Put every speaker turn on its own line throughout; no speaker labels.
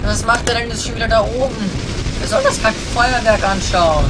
Was macht er denn jetzt schon wieder da oben? Wer soll das Feuerwerk anschauen?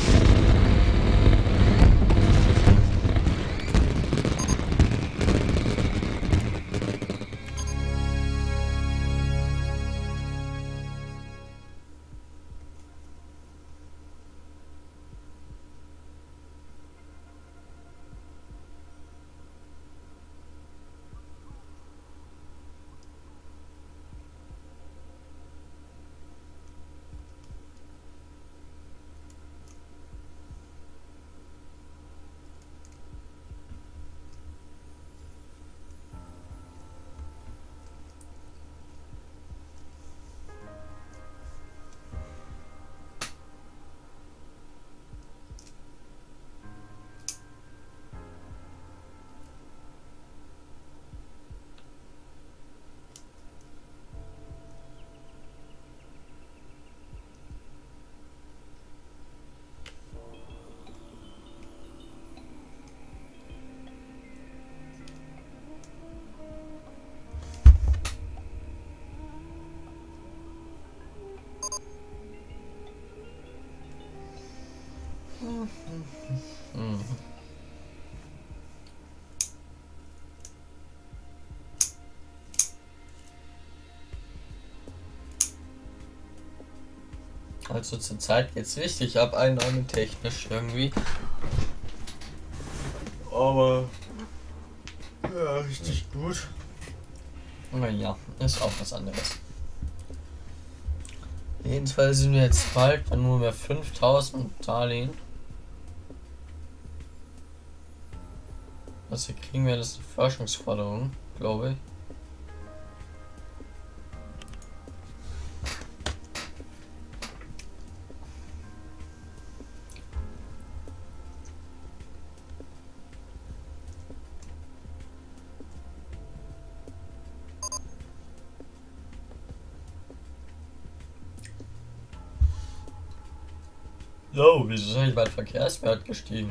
Also zur Zeit geht's richtig ab, einnahmetechnisch irgendwie. Aber ja, richtig gut. Naja, ist auch was anderes. Jedenfalls sind wir jetzt bald bei nur mehr 5000 Darlehen. Was wir kriegen, wäre das eine Forschungsforderung, glaube ich. So, wieso ist eigentlich mein Verkehrswert gestiegen?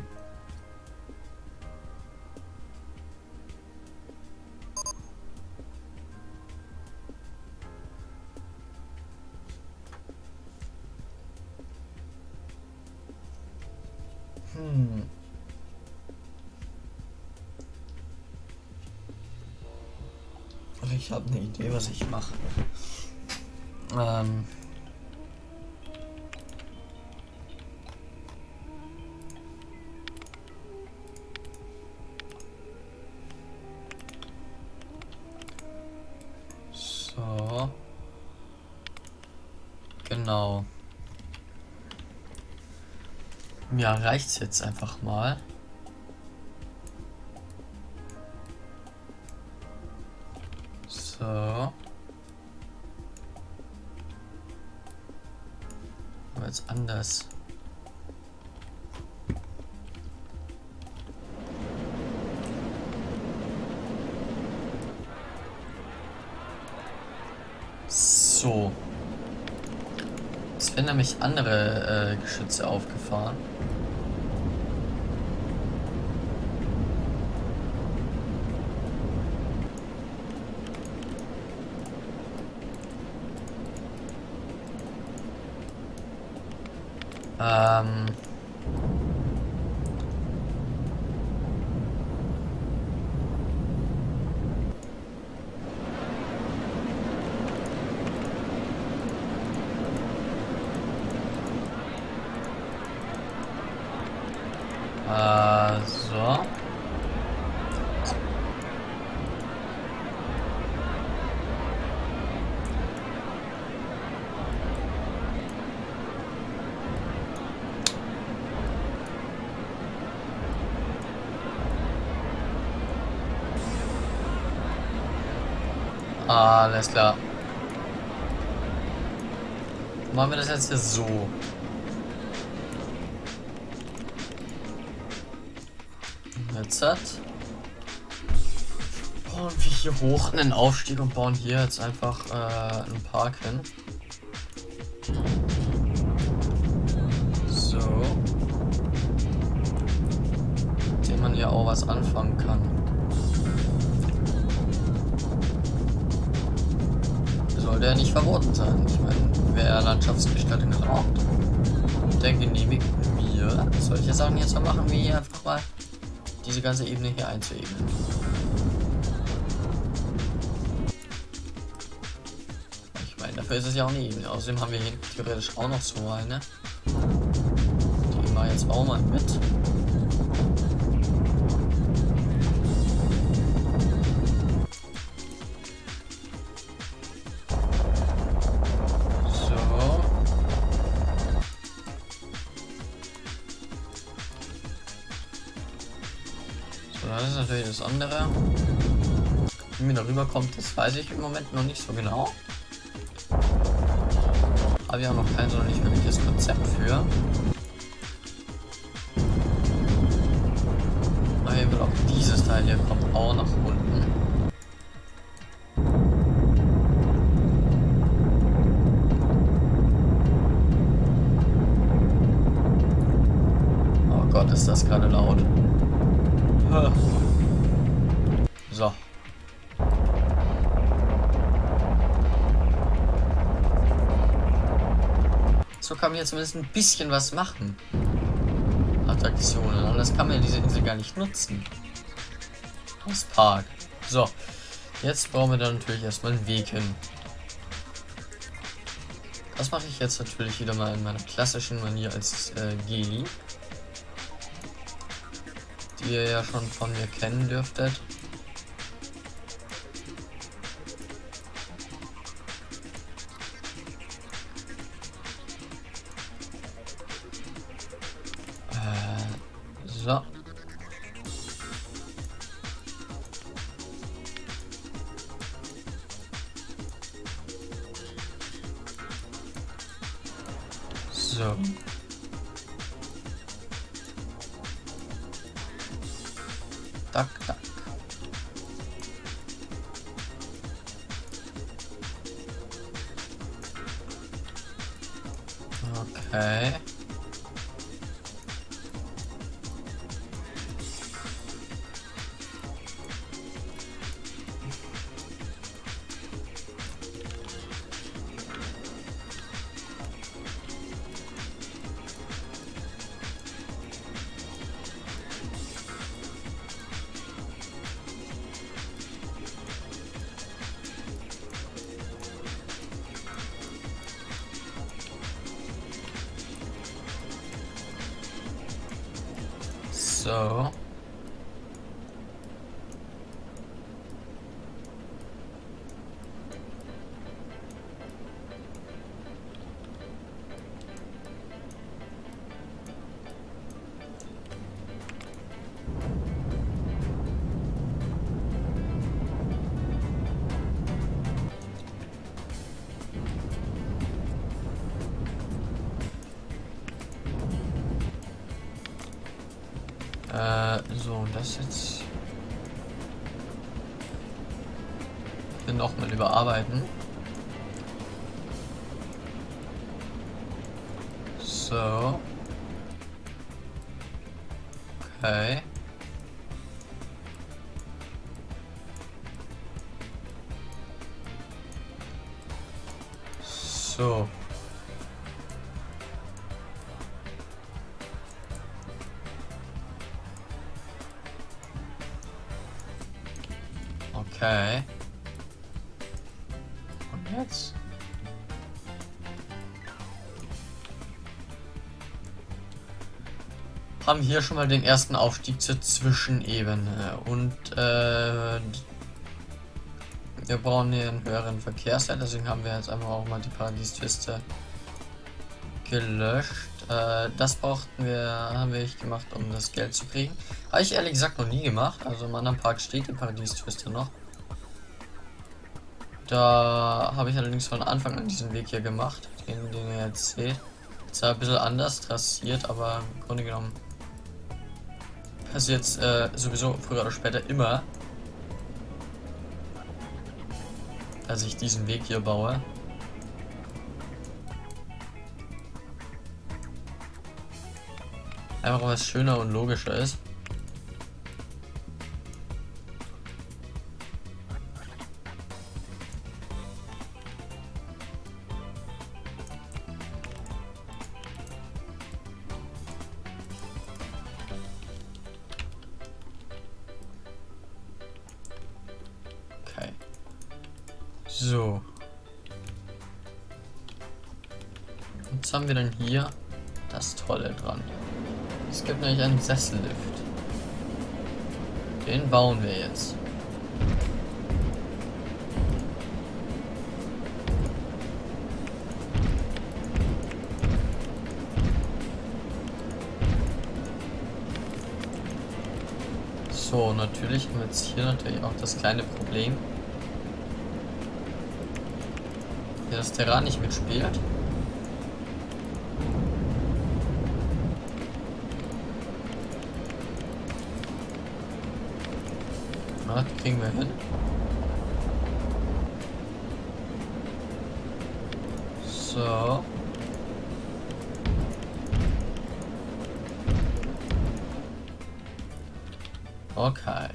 Ich habe eine Idee, was ich mache. So. Genau. Mir reicht's jetzt einfach mal. So. Aber jetzt anders. So. Es werden nämlich andere Geschütze aufgefahren. So. Alles klar. Machen wir das jetzt hier so. Jetzt bauen wir hier hoch einen Aufstieg und bauen hier jetzt einfach einen Park hin. So. Mit dem man hier auch was anfangen kann. sollte ja nicht verboten sein. Ich meine, wer Landschaftsgestaltung erlaubt, der genehmigt mir, solche Sachen jetzt mal machen, wie hier einfach mal diese ganze Ebene hier einzuebnen. Ich meine, dafür ist es ja auch eine Ebene. Außerdem haben wir hier theoretisch auch noch so eine. Die nehmen wir jetzt auch mal mit. Das ist natürlich das andere. Wie mir darüber kommt, das weiß ich im Moment noch nicht so genau. Habe ich auch noch kein so nicht wirkliches Konzept für. Aber hier wird auch dieses Teil hier kommt auch nach unten. Oh Gott, ist das gerade laut. So. So kann man jetzt zumindest ein bisschen was machen. Attraktionen. Anders kann man ja diese Insel gar nicht nutzen. Das Park. So. Jetzt brauchen wir dann natürlich erstmal einen Weg hin. Das mache ich jetzt natürlich wieder mal in meiner klassischen Manier als Geli. Die ihr ja schon von mir kennen dürftet. So. So. Tak, tak. Okay. So. So, das jetzt noch mal überarbeiten. So. Okay. So. Okay. Und jetzt? Haben hier schon mal den ersten Aufstieg zur Zwischenebene und wir brauchen hier einen höheren Verkehrswert, deswegen haben wir jetzt einfach auch mal die Paradiestwiste gelöscht. Das brauchten wir, haben wir nicht gemacht, um das Geld zu kriegen. Habe ich ehrlich gesagt noch nie gemacht, also im anderen Park steht die Paradiestwiste noch. Da habe ich allerdings von Anfang an diesen Weg hier gemacht, den ihr jetzt seht. Ist ein bisschen anders trassiert, aber im Grunde genommen passiert sowieso früher oder später immer, dass ich diesen Weg hier baue. Einfach weil es schöner und logischer ist. So. Und was haben wir denn hier? Das Tolle dran. Es gibt nämlich einen Sessellift. Den bauen wir jetzt. So, natürlich haben wir jetzt hier natürlich auch das kleine Problem, der das Terrain nicht mitspielt. Na, das kriegen wir hin. So. Okay.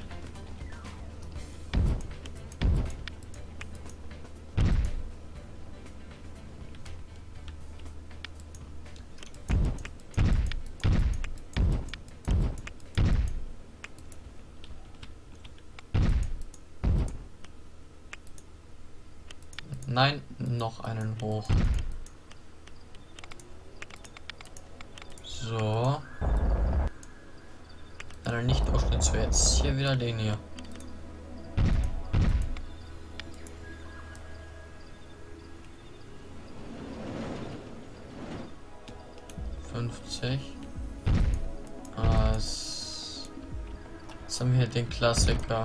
Nein, noch einen hoch. So. Leider nicht Durchschnitt, so jetzt hier wieder den hier. Jetzt haben wir hier den Klassiker.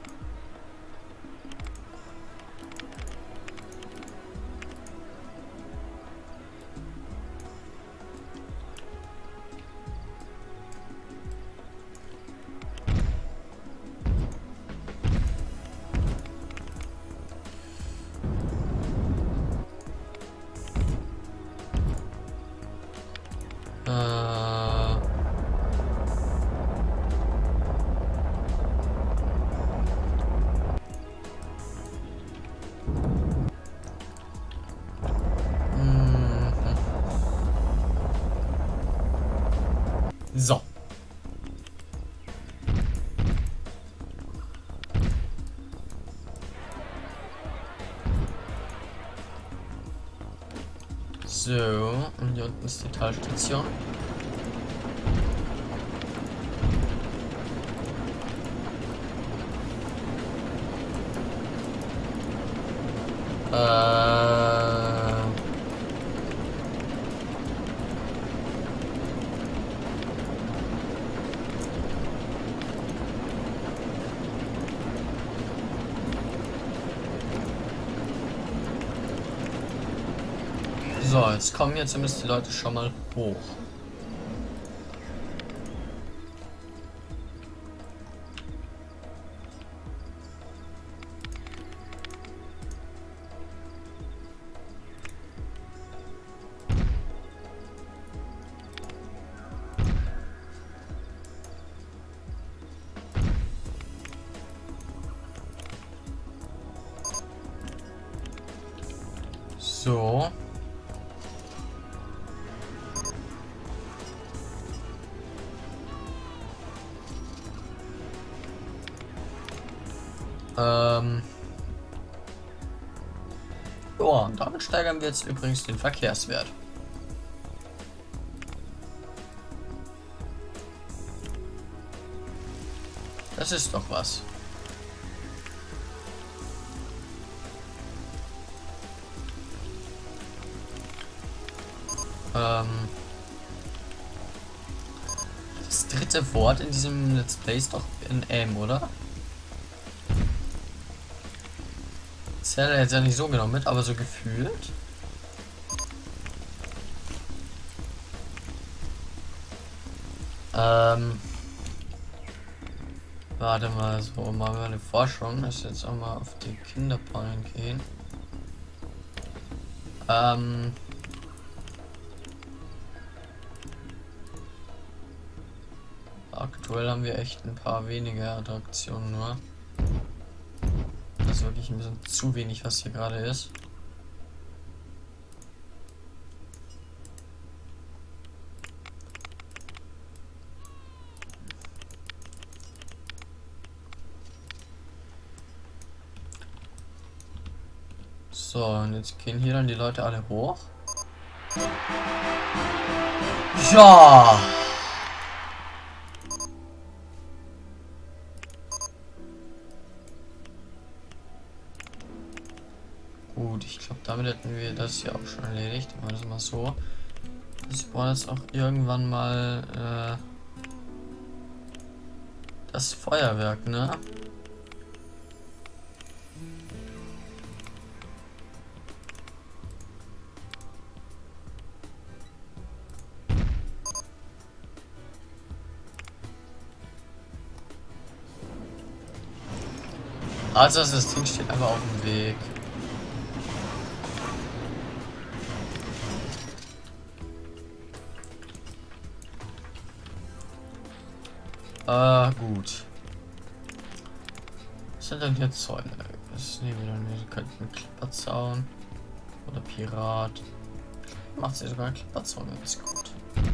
So. So, und hier unten ist die Talstation. So, jetzt kommen hier zumindest die Leute schon mal hoch. So. Ja, und damit steigern wir jetzt übrigens den Verkehrswert. Das ist doch was. Das dritte Wort in diesem Let's Play ist doch in oder? Zählt er jetzt ja nicht so genau mit, aber so gefühlt. Warte mal, so machen wir eine Forschung, dass wir jetzt auch mal auf die Kinderpornen gehen. Aktuell haben wir echt ein paar wenige Attraktionen nur. Das ist wirklich ein bisschen zu wenig, was hier gerade ist. So, und jetzt gehen hier dann die Leute alle hoch. Ja! Gut, ich glaube, damit hätten wir das ja auch schon erledigt. Machen wir das mal so. Ich brauche jetzt auch irgendwann mal das Feuerwerk, ne? Also das Ding steht einfach auf dem Weg. Gut. Was sind denn hier Zäune? Das nehmen wir dann. Wir könnten Klipperzaun oder Pirat. Macht sie sogar Klipperzaun, ist gut.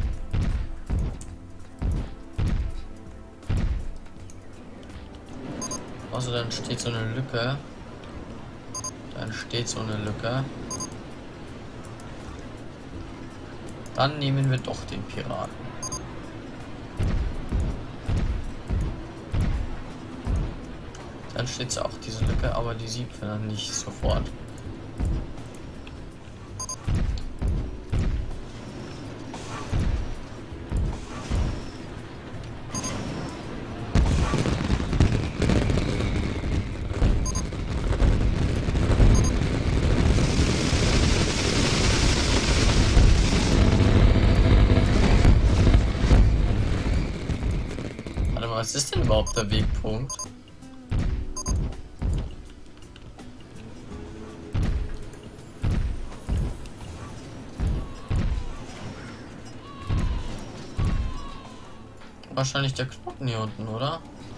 Also dann steht so eine Lücke. Dann steht so eine Lücke. Dann nehmen wir doch den Piraten. Dann steht auch diese Lücke, aber die sieht man dann nicht sofort. Warte mal, was ist denn überhaupt der Wegpunkt? Wahrscheinlich der Knoten hier unten, oder?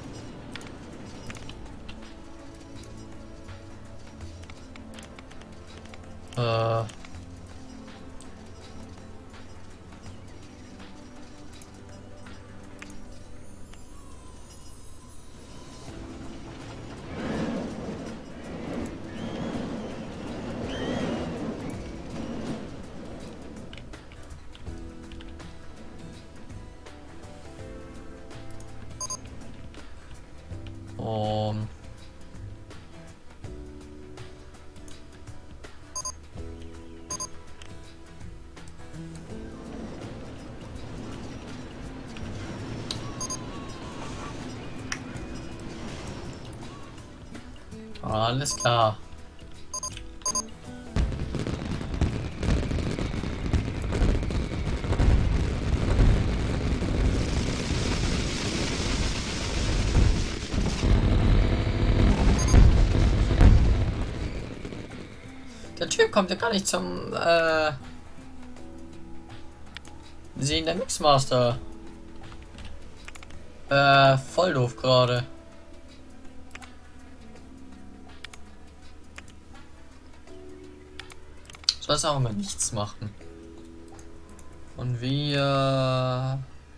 Alles klar. Der Typ kommt ja gar nicht zum Sehen der Mixmaster. Voll doof gerade. Soll auch mal nichts machen. Und wir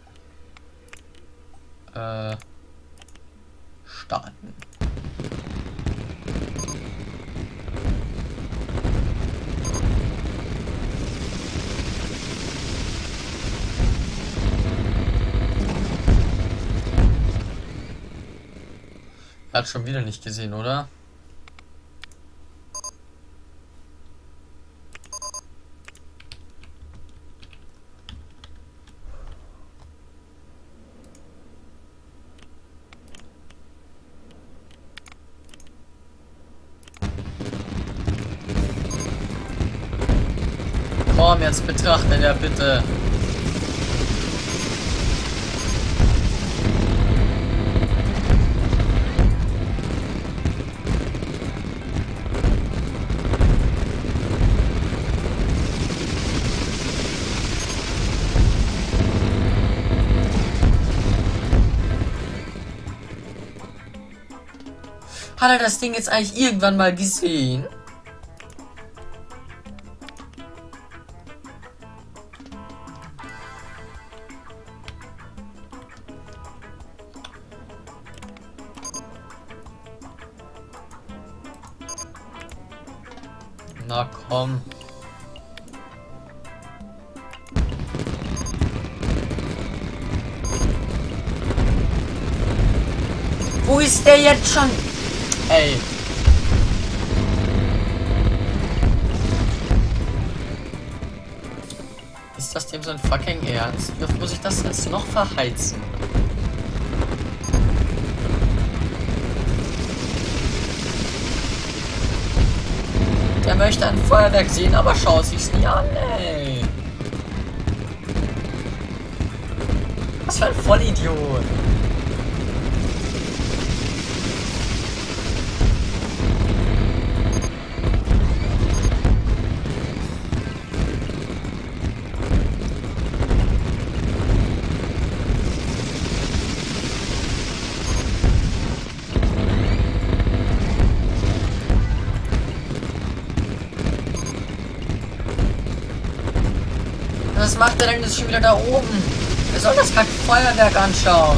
starten. Er hat schon wieder nicht gesehen, oder? Komm, jetzt betrachte ja bitte. Hat er das Ding jetzt eigentlich irgendwann mal gesehen? Na komm. Wo ist der jetzt schon? Ey. Ist das dem so ein fucking Ernst? Wie oft muss ich das jetzt noch verheizen? Der möchte ein Feuerwerk sehen, aber schaut sich's nie an, ey. Was für ein Vollidiot. Was macht er denn jetzt schon wieder da oben? Wer soll das Feuerwerk anschauen?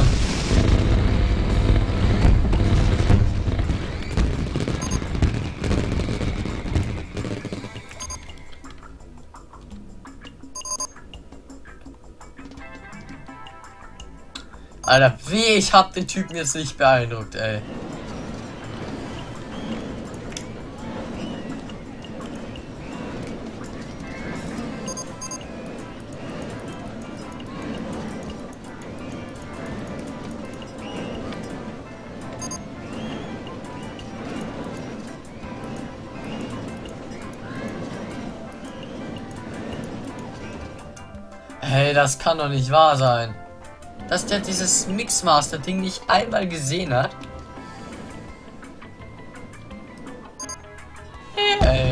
Alter, wie ich hab den Typen jetzt nicht beeindruckt, ey. Hey, das kann doch nicht wahr sein. Dass der dieses Mixmaster-Ding nicht einmal gesehen hat. Hey.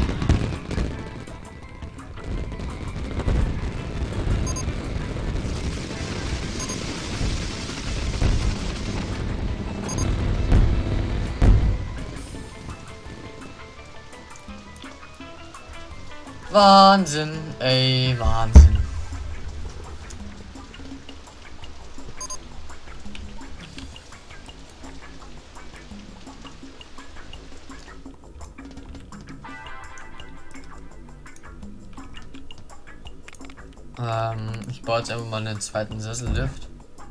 Wahnsinn, ey, Wahnsinn. Ich baue jetzt einfach mal einen zweiten Sessellift.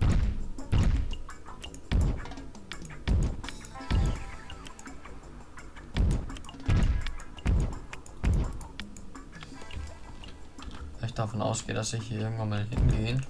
Weil ich davon ausgehe, dass ich hier irgendwann mal hingehen.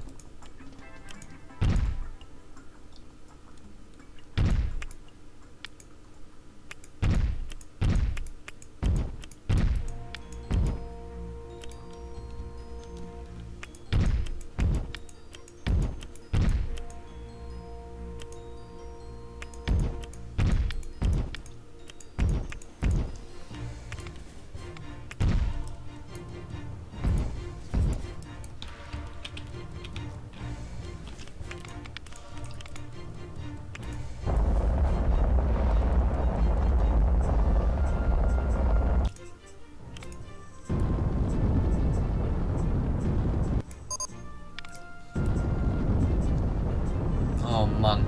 Oh Mann.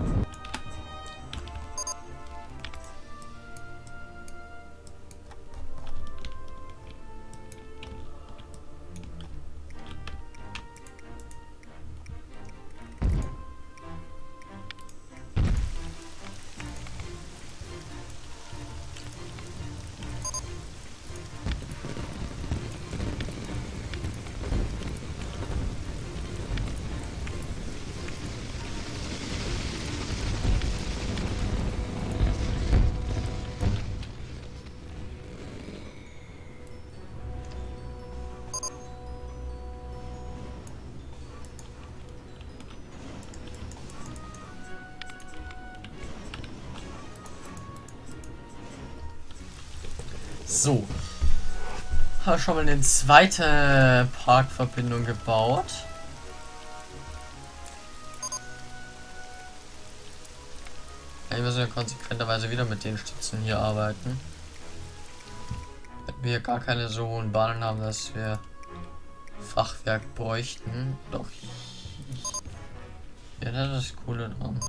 So. Habe schon mal eine zweite Parkverbindung gebaut. Wir müssen ja konsequenterweise wieder mit den Stützen hier arbeiten. Wenn wir gar keine so hohen Bahnen haben, dass wir Fachwerk bräuchten. Doch. Ja, das ist cool dran.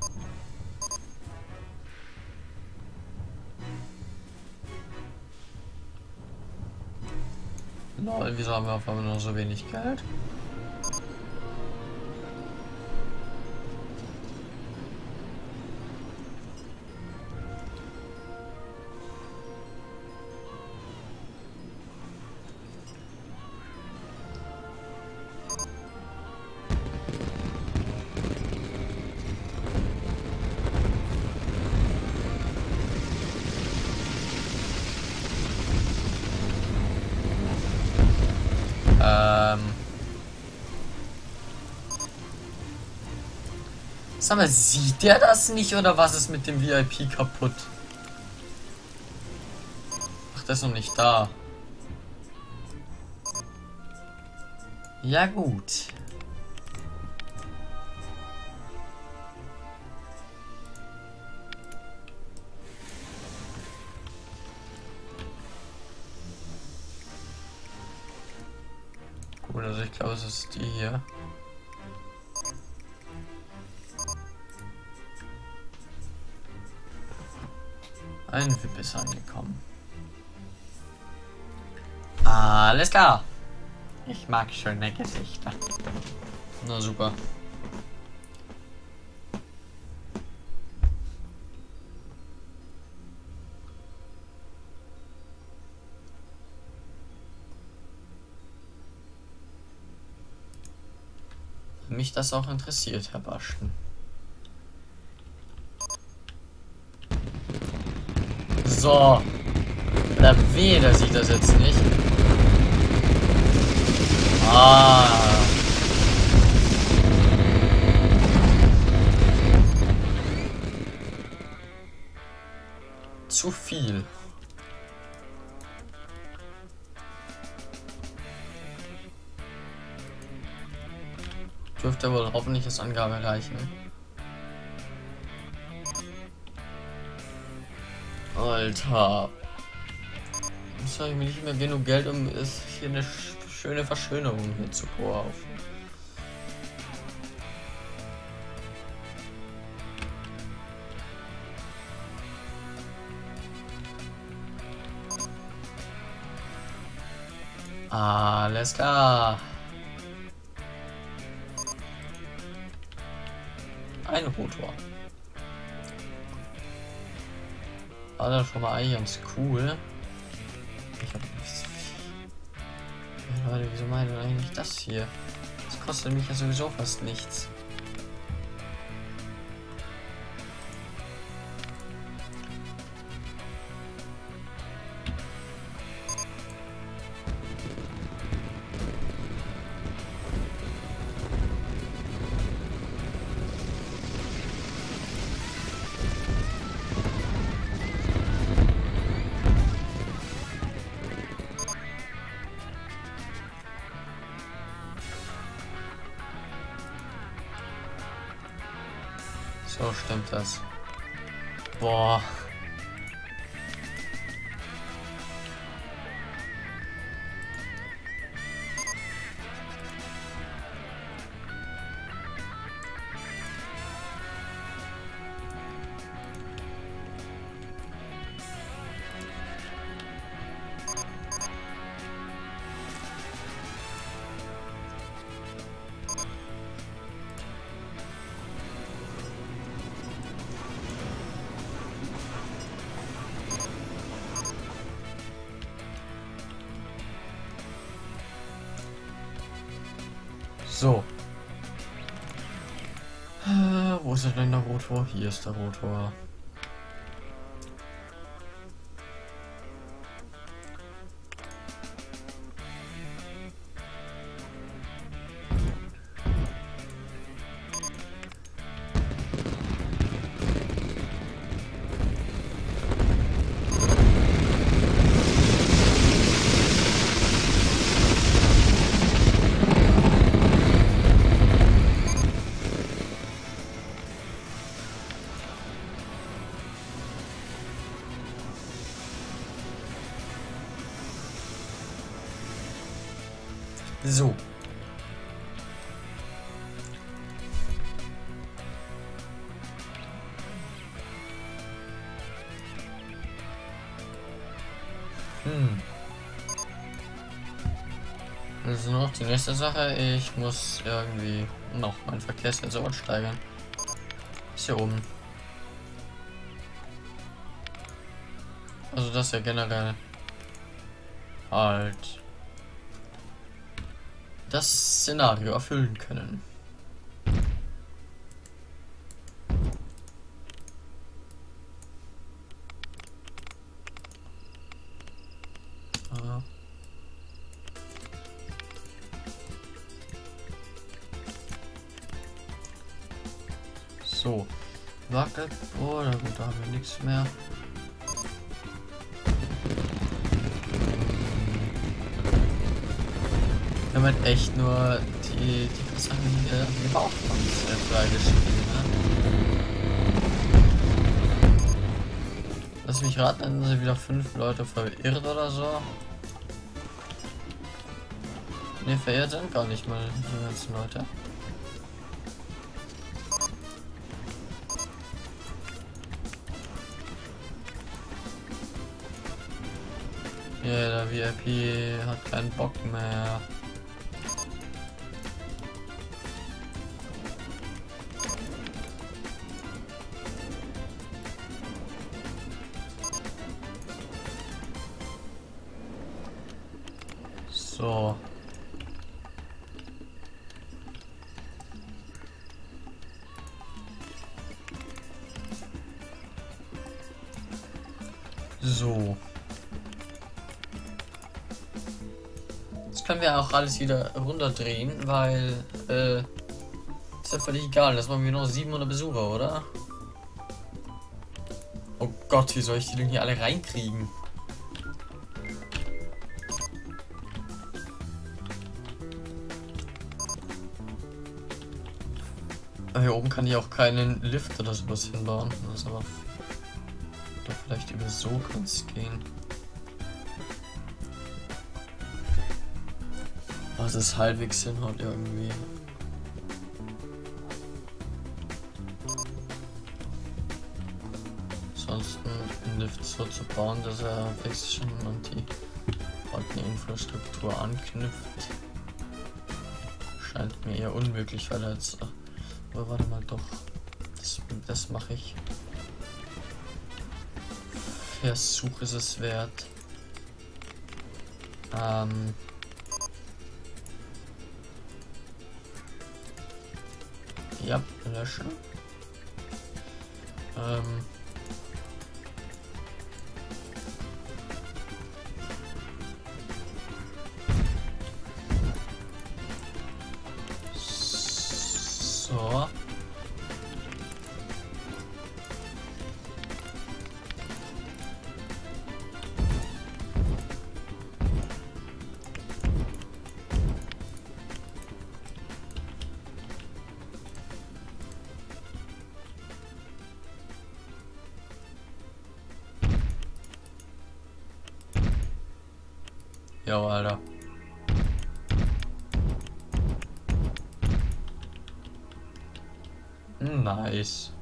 Lol, wieso haben wir auf einmal nur so wenig Geld? Sag mal, sieht der das nicht oder was ist mit dem VIP kaputt? Ach, der ist noch nicht da. Ja gut. Gut, also ich glaube, es ist die hier. Ein VIP ist angekommen. Alles klar. Ich mag schöne Gesichter. Na super. Wenn mich das auch interessiert, Herr Baschen. So. Oder weh, der sieht das jetzt nicht. Zu viel. Dürfte wohl hoffentlich das Angabe reichen. Alter. Jetzt habe ich mir nicht mehr genug Geld, um es hier eine schöne Verschönerung hier zu kaufen. Alles klar. Ein Rotor. War das schon mal eigentlich ganz cool. Ich hab Leute, wieso meinen eigentlich das hier? Das kostet mich ja sowieso fast nichts. So stimmt das. Boah. So. Wo ist denn der Rotor? Hier ist der Rotor. So. Also nur noch die nächste Sache. Ich muss irgendwie noch meinen Verkehrssensor steigern. Ist hier oben. Also dass wir generell halt das Szenario erfüllen können. So, wackelt. Oh, na gut, da haben wir nichts mehr. Wir haben halt echt nur die Sachen hier im Bauchpanzer freigeschrieben. Ne? Lass mich raten, dann sind wieder 5 Leute verirrt oder so. Ne, verirrt sind gar nicht mal die ganzen Leute. Ja, der VIP hat keinen Bock mehr. So. So. Jetzt können wir auch alles wieder runterdrehen, weil ist ja völlig egal. Das waren wir noch 700 Besucher, oder? Oh Gott, wie soll ich die denn hier alle reinkriegen? Hier oben kann ich auch keinen Lift oder sowas hinbauen. Das ist aber doch vielleicht über so kann es gehen. Was ist halbwegs hinhaut irgendwie. Ansonsten einen Lift so zu bauen, dass er fix schon an die vorhandene Infrastruktur anknüpft, scheint mir eher unmöglich, weil er jetzt. Aber warte mal, doch. Das mache ich. Versuch ist es wert. Ja, löschen. So. Jo, Alter. Nice.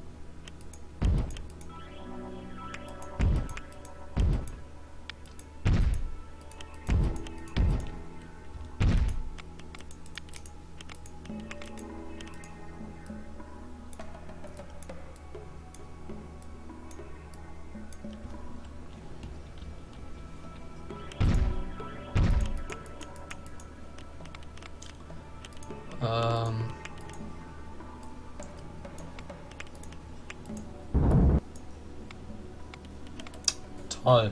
Toll.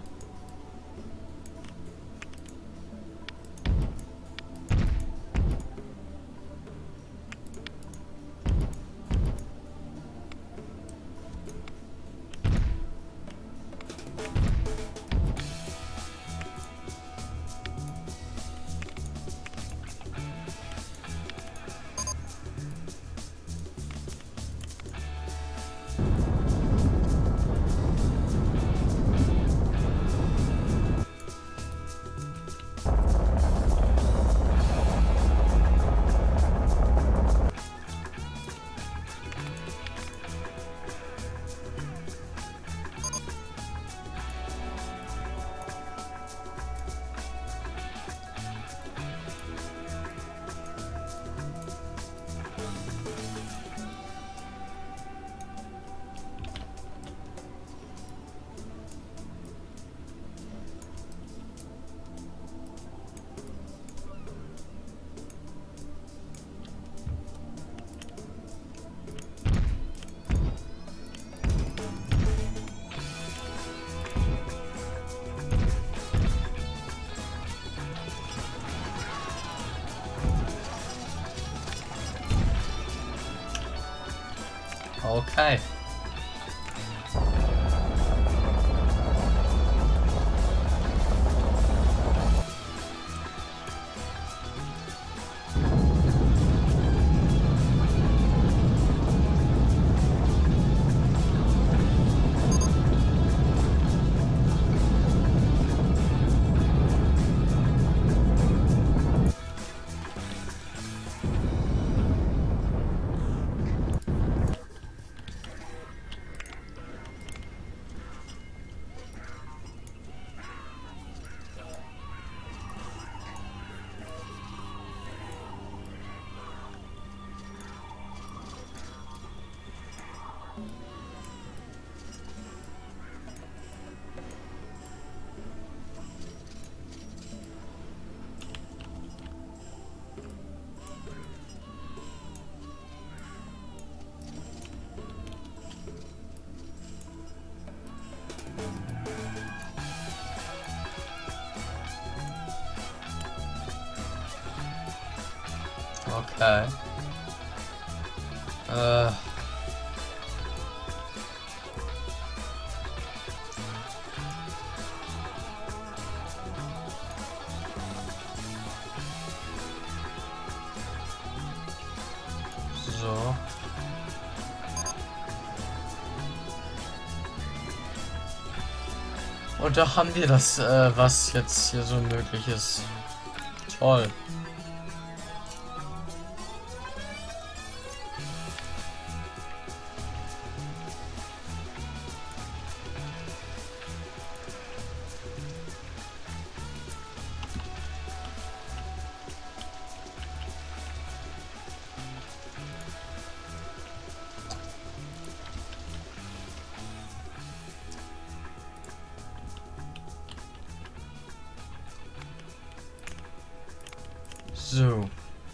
Okay. Okay. So. Und da haben wir das, was jetzt hier so möglich ist. Toll. So.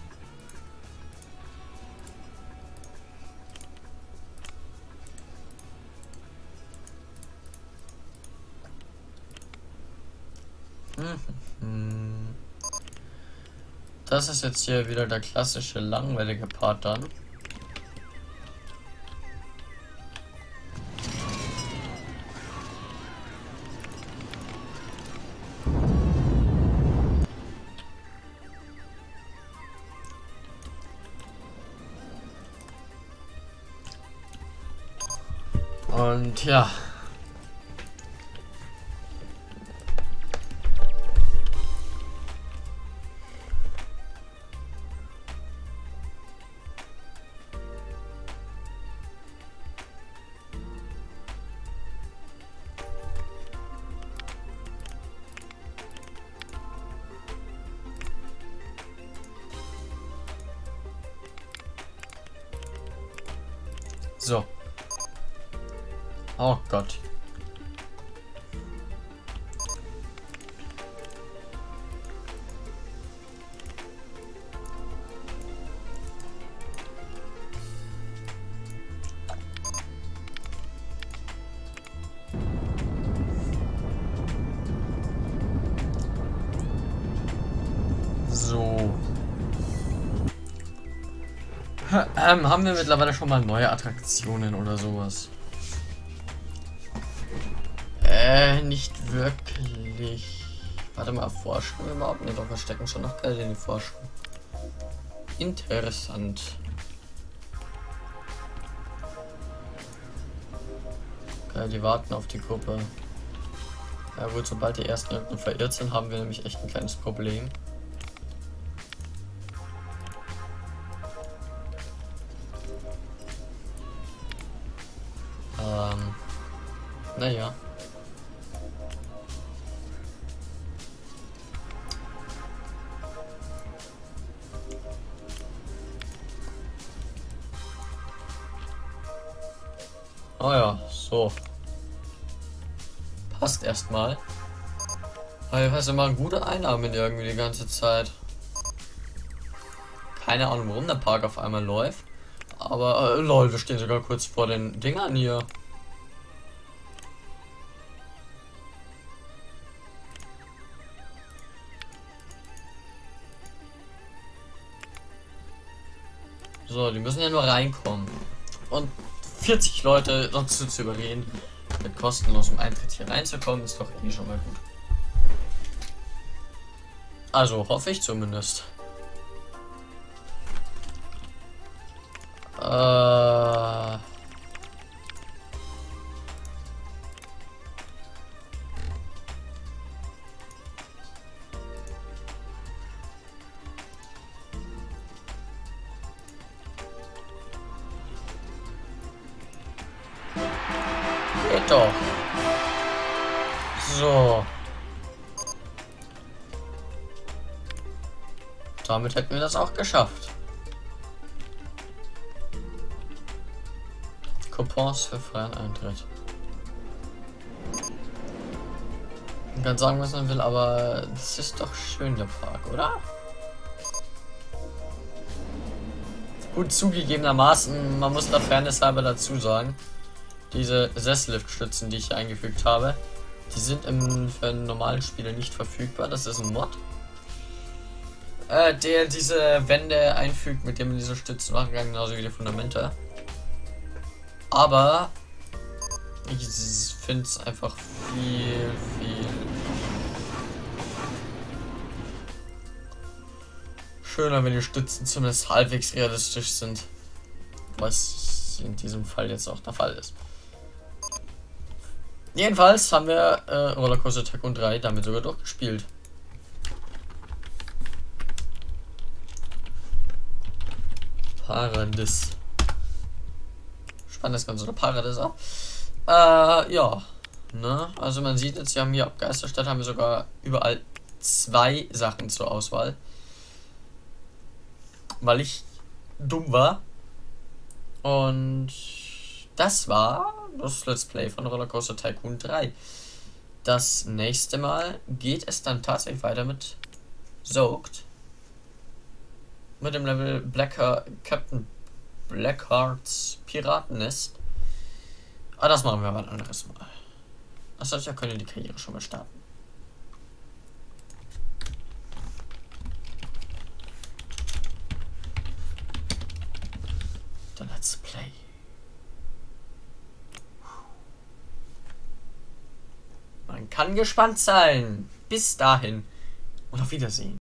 Das ist jetzt hier wieder der klassische langweilige Part dann. Und ja. So. Oh Gott. So. Haben wir mittlerweile schon mal neue Attraktionen oder sowas? Nicht wirklich. Warte mal, Forschung überhaupt? Ne, doch, wir stecken schon noch Geld in die Forschung. Interessant. Okay, die warten auf die Gruppe. Ja gut, sobald die ersten irgendwo verirrt sind, haben wir nämlich echt ein kleines Problem. Naja. Oh ja, so. Passt erstmal. Aber ich weiß immer, gute Einnahmen irgendwie die ganze Zeit. Keine Ahnung, warum der Park auf einmal läuft. Aber lol, wir stehen sogar kurz vor den Dingern hier. So, die müssen ja nur reinkommen. Und 40 Leute dazu zu überreden, mit kostenlosem Eintritt hier reinzukommen, ist doch eh schon mal gut. Also hoffe ich zumindest. Geht doch. So. Damit hätten wir das auch geschafft. Coupons für freien Eintritt. Man kann sagen, was man will, aber das ist doch schön, der Park, oder? Gut, zugegebenermaßen, man muss da Fairness halber dazu sagen, diese Sessliftstützen, die ich hier eingefügt habe, die sind für normalen Spieler nicht verfügbar. Das ist ein Mod, der diese Wände einfügt, mit dem man diese Stützen machen kann, genauso wie die Fundamente. Aber ich finde es einfach viel schöner, wenn die Stützen zumindest halbwegs realistisch sind. Was in diesem Fall jetzt auch der Fall ist. Jedenfalls haben wir Rollercoaster Tycoon 3 damit sogar durchgespielt. Paradies. Spannend das Ganze, oder Paradies auch. Ja. Ne? Also man sieht jetzt, wir haben hier ab Geisterstadt haben wir sogar überall 2 Sachen zur Auswahl. Weil ich dumm war. Und das war das Let's Play von Rollercoaster Tycoon 3. Das nächste Mal geht es dann tatsächlich weiter mit Soaked. Mit dem Level Captain Blackhearts Piratennest. Aber das machen wir aber ein anderes Mal. Achso, ja, können die Karriere schon mal starten. Dann Let's Play. Man kann gespannt sein. Bis dahin und auf Wiedersehen.